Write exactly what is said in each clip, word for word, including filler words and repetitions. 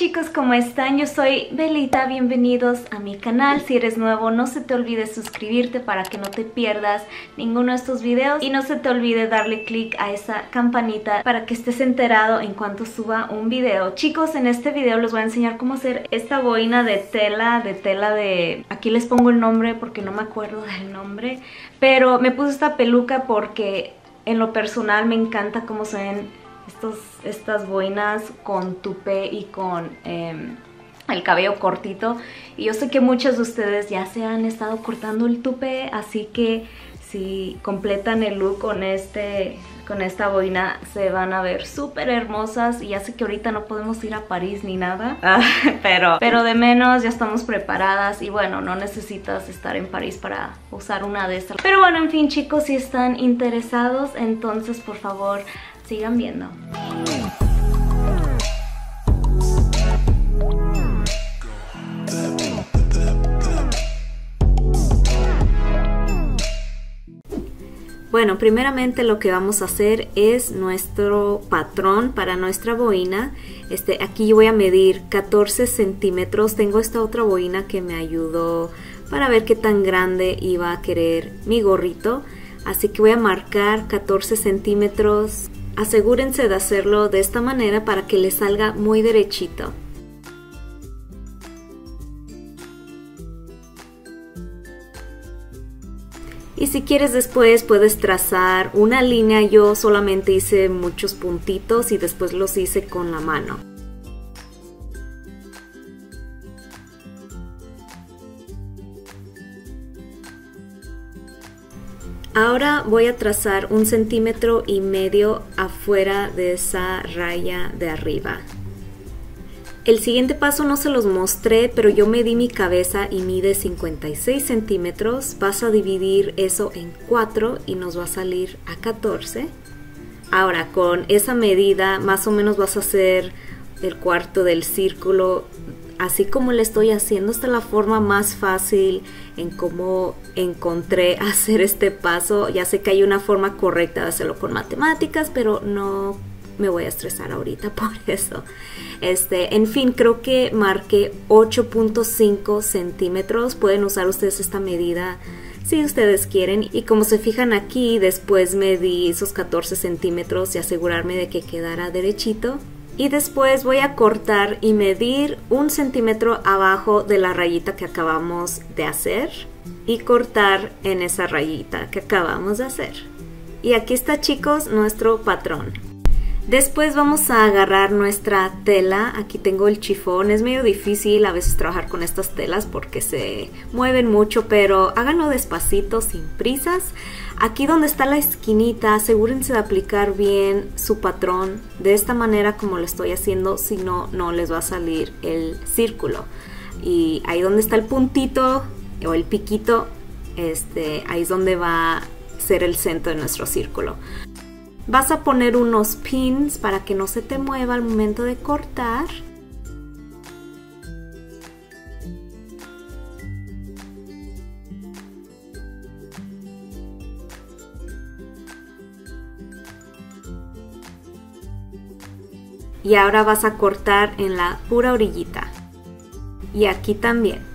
chicos, ¿cómo están? Yo soy Belita, bienvenidos a mi canal. Si eres nuevo, no se te olvide suscribirte para que no te pierdas ninguno de estos videos y no se te olvide darle click a esa campanita para que estés enterado en cuanto suba un video. Chicos, en este video les voy a enseñar cómo hacer esta boina de tela, de tela de... Aquí les pongo el nombre porque no me acuerdo del nombre, pero me puse esta peluca porque en lo personal me encanta cómo se ven Estos, estas boinas con tupé y con eh, el cabello cortito. Y yo sé que muchos de ustedes ya se han estado cortando el tupé, así que si completan el look con, este, con esta boina se van a ver súper hermosas. Y ya sé que ahorita no podemos ir a París ni nada, pero, pero de menos ya estamos preparadas. Y bueno, no necesitas estar en París para usar una de estas. Pero bueno, en fin chicos, si están interesados, entonces por favor sigan viendo. Bueno, primeramente lo que vamos a hacer es nuestro patrón para nuestra boina. Este, aquí yo voy a medir catorce centímetros. Tengo esta otra boina que me ayudó para ver qué tan grande iba a querer mi gorrito. Así que voy a marcar catorce centímetros. Asegúrense de hacerlo de esta manera para que les salga muy derechito. Y si quieres después puedes trazar una línea. Yo solamente hice muchos puntitos y después los hice con la mano. Ahora voy a trazar un centímetro y medio afuera de esa raya de arriba. El siguiente paso no se los mostré, pero yo medí mi cabeza y mide cincuenta y seis centímetros. Vas a dividir eso en cuatro y nos va a salir a catorce. Ahora con esa medida más o menos vas a hacer el cuarto del círculo. Así como le estoy haciendo, esta es la forma más fácil en cómo encontré hacer este paso. Ya sé que hay una forma correcta de hacerlo con matemáticas, pero no me voy a estresar ahorita por eso. Este, en fin, creo que marqué ocho punto cinco centímetros. Pueden usar ustedes esta medida si ustedes quieren. Y como se fijan aquí, después medí esos catorce centímetros y asegurarme de que quedara derechito. Y después voy a cortar y medir un centímetro abajo de la rayita que acabamos de hacer y cortar en esa rayita que acabamos de hacer. Y aquí está, chicos, nuestro patrón. Después vamos a agarrar nuestra tela. Aquí tengo el chifón. Es medio difícil a veces trabajar con estas telas porque se mueven mucho, pero háganlo despacito, sin prisas. Aquí donde está la esquinita, asegúrense de aplicar bien su patrón de esta manera como lo estoy haciendo, si no, no les va a salir el círculo. Y ahí donde está el puntito o el piquito, este, ahí es donde va a ser el centro de nuestro círculo. Vas a poner unos pins para que no se te mueva al momento de cortar. Y ahora vas a cortar en la pura orillita. Y aquí también.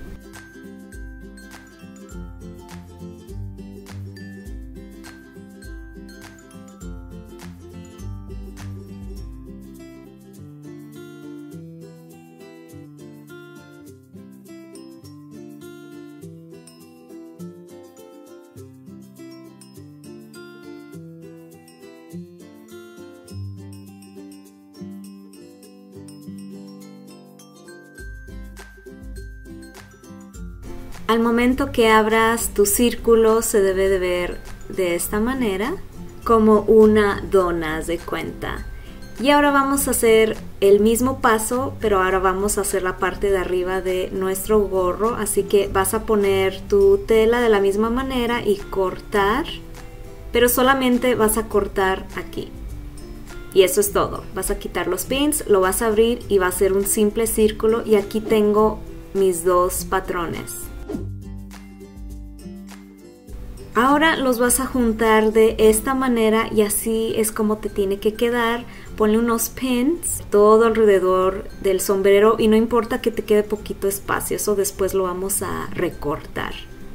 Al momento que abras tu círculo se debe de ver de esta manera, como una dona, haz de cuenta. Y ahora vamos a hacer el mismo paso, pero ahora vamos a hacer la parte de arriba de nuestro gorro. Así que vas a poner tu tela de la misma manera y cortar, pero solamente vas a cortar aquí. Y eso es todo. Vas a quitar los pins, lo vas a abrir y va a ser un simple círculo. Y aquí tengo mis dos patrones. Ahora los vas a juntar de esta manera y así es como te tiene que quedar. Ponle unos pins todo alrededor del sombrero y no importa que te quede poquito espacio, eso después lo vamos a recortar.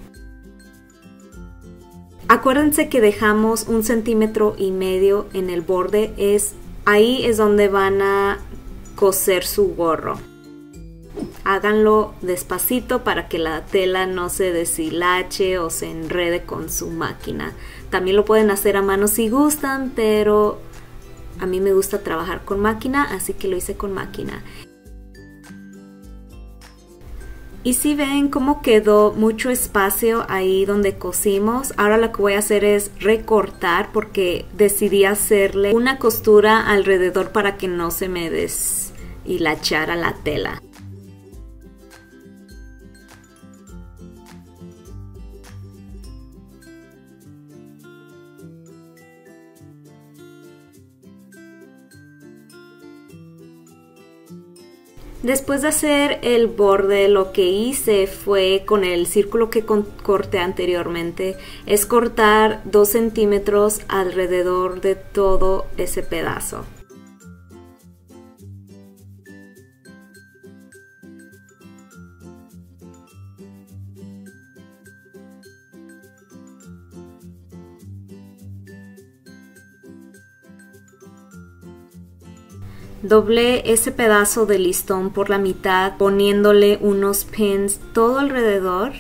Acuérdense que dejamos un centímetro y medio en el borde, es, ahí es donde van a coser su gorro. Háganlo despacito para que la tela no se deshilache o se enrede con su máquina. También lo pueden hacer a mano si gustan, pero a mí me gusta trabajar con máquina, así que lo hice con máquina. Y si ven cómo quedó mucho espacio ahí donde cosimos, ahora lo que voy a hacer es recortar porque decidí hacerle una costura alrededor para que no se me deshilachara la tela. Después de hacer el borde, lo que hice fue con el círculo que corté anteriormente, es cortar dos centímetros alrededor de todo ese pedazo. Doblé ese pedazo de listón por la mitad poniéndole unos pins todo alrededor.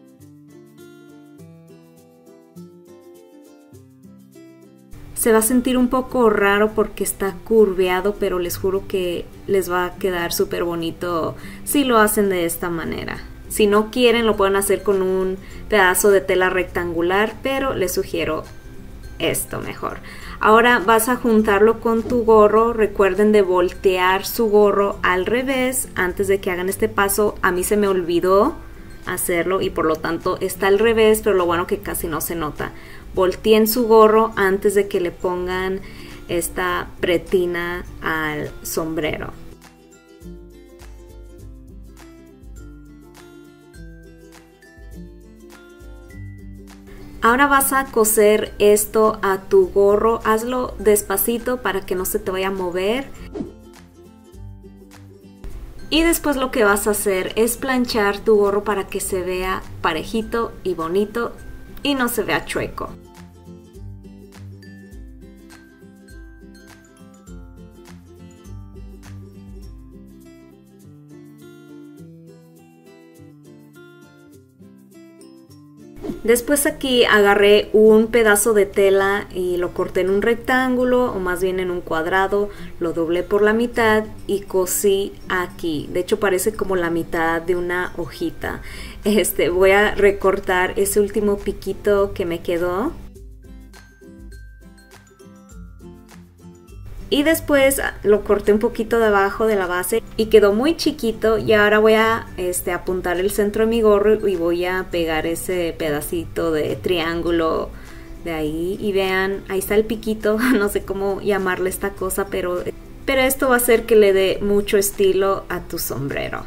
Se va a sentir un poco raro porque está curveado, pero les juro que les va a quedar súper bonito si lo hacen de esta manera. Si no quieren lo pueden hacer con un pedazo de tela rectangular, pero les sugiero esto mejor. Ahora vas a juntarlo con tu gorro. Recuerden de voltear su gorro al revés antes de que hagan este paso. A mí se me olvidó hacerlo y por lo tanto está al revés, pero lo bueno que casi no se nota. Volteen su gorro antes de que le pongan esta pretina al sombrero. Ahora vas a coser esto a tu gorro, hazlo despacito para que no se te vaya a mover. Y después lo que vas a hacer es planchar tu gorro para que se vea parejito y bonito y no se vea chueco. Después aquí agarré un pedazo de tela y lo corté en un rectángulo o más bien en un cuadrado, lo doblé por la mitad y cosí aquí. De hecho parece como la mitad de una hojita. Este, voy a recortar ese último piquito que me quedó. Y después lo corté un poquito debajo de la base y quedó muy chiquito y ahora voy a este, apuntar el centro de mi gorro y voy a pegar ese pedacito de triángulo de ahí y vean, ahí está el piquito, no sé cómo llamarle esta cosa, pero, pero esto va a hacer que le dé mucho estilo a tu sombrero.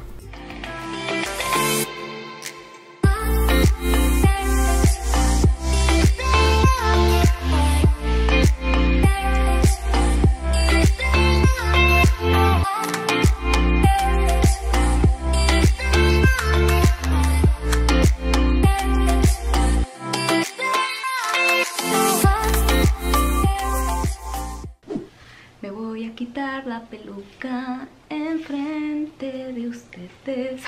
Quitar la peluca enfrente de ustedes.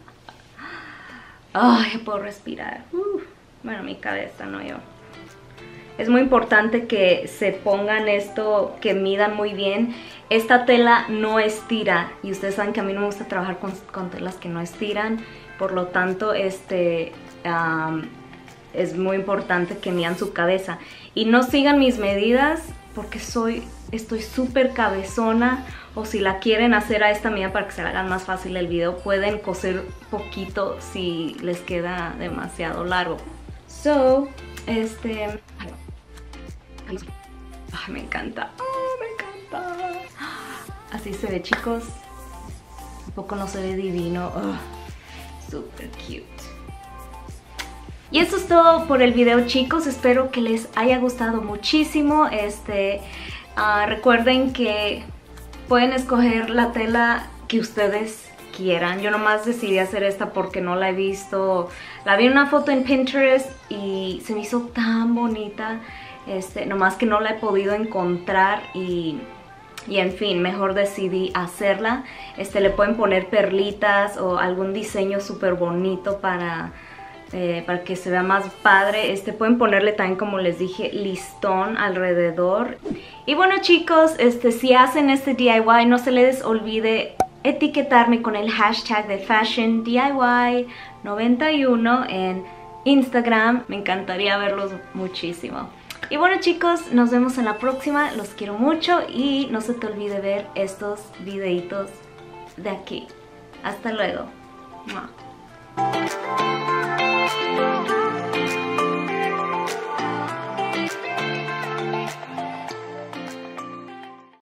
Ay, puedo respirar. Uh, bueno, mi cabeza, no yo. Es muy importante que se pongan esto, que midan muy bien. Esta tela no estira y ustedes saben que a mí no me gusta trabajar con, con telas que no estiran. Por lo tanto, este um, es muy importante que midan su cabeza. Y no sigan mis medidas porque soy... Estoy súper cabezona, o si la quieren hacer a esta medida para que se le hagan más fácil el video, pueden coser poquito si les queda demasiado largo. So, este... Ay, me encanta, oh, me encanta. Así se ve, chicos. Un poco no se ve divino. Oh, súper cute. Y eso es todo por el video, chicos. Espero que les haya gustado muchísimo. Este, uh, recuerden que pueden escoger la tela que ustedes quieran. Yo nomás decidí hacer esta porque no la he visto. La vi en una foto en Pinterest y se me hizo tan bonita. Este, nomás que no la he podido encontrar y... Y en fin, mejor decidí hacerla. Este, le pueden poner perlitas o algún diseño súper bonito para, eh, para que se vea más padre. Este, pueden ponerle también, como les dije, listón alrededor. Y bueno, chicos, este, si hacen este D I Y, no se les olvide etiquetarme con el hashtag de Fashion D I Y noventa y uno en Instagram. Me encantaría verlos muchísimo. Y bueno, chicos, nos vemos en la próxima, los quiero mucho y no se te olvide ver estos videitos de aquí. Hasta luego. ¡Mua!